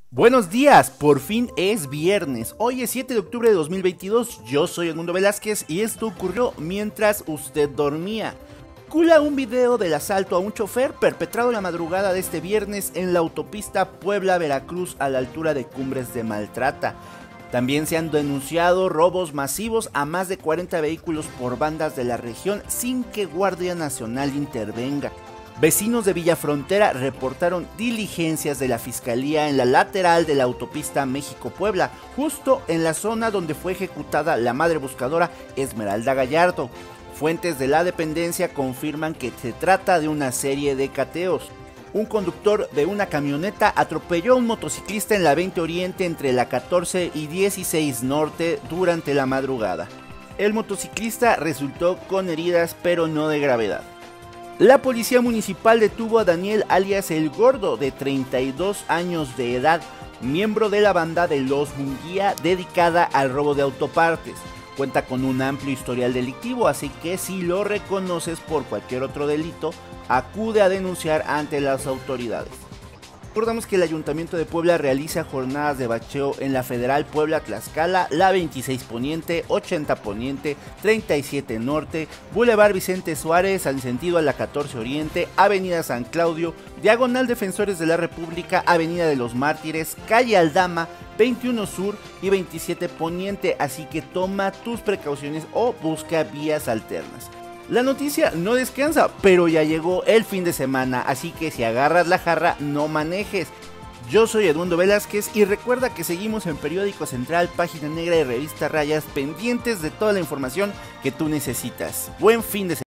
Buenos días, por fin es viernes, hoy es 7 de octubre de 2022, yo soy Edmundo Velázquez y esto ocurrió mientras usted dormía. Circula un video del asalto a un chofer perpetrado la madrugada de este viernes en la autopista Puebla-Veracruz a la altura de Cumbres de Maltrata. También se han denunciado robos masivos a más de 40 vehículos por bandas de la región sin que Guardia Nacional intervenga. Vecinos de Villa Frontera reportaron diligencias de la fiscalía en la lateral de la autopista México-Puebla, justo en la zona donde fue ejecutada la madre buscadora Esmeralda Gallardo. Fuentes de la dependencia confirman que se trata de una serie de cateos. Un conductor de una camioneta atropelló a un motociclista en la 20 Oriente entre la 14 y 16 Norte durante la madrugada. El motociclista resultó con heridas pero no de gravedad. La policía municipal detuvo a Daniel alias El Gordo, de 32 años de edad, miembro de la banda de Los Munguía dedicada al robo de autopartes. Cuenta con un amplio historial delictivo, así que si lo reconoces por cualquier otro delito, acude a denunciar ante las autoridades. Recordamos que el Ayuntamiento de Puebla realiza jornadas de bacheo en la Federal Puebla-Tlaxcala, la 26 Poniente, 80 Poniente, 37 Norte, Boulevard Vicente Suárez en sentido a la 14 Oriente, Avenida San Claudio, Diagonal Defensores de la República, Avenida de los Mártires, Calle Aldama, 21 Sur y 27 Poniente, así que toma tus precauciones o busca vías alternas. La noticia no descansa, pero ya llegó el fin de semana, así que si agarras la jarra, no manejes. Yo soy Edmundo Velázquez y recuerda que seguimos en Periódico Central, Página Negra y Revista Rayas, pendientes de toda la información que tú necesitas. Buen fin de semana.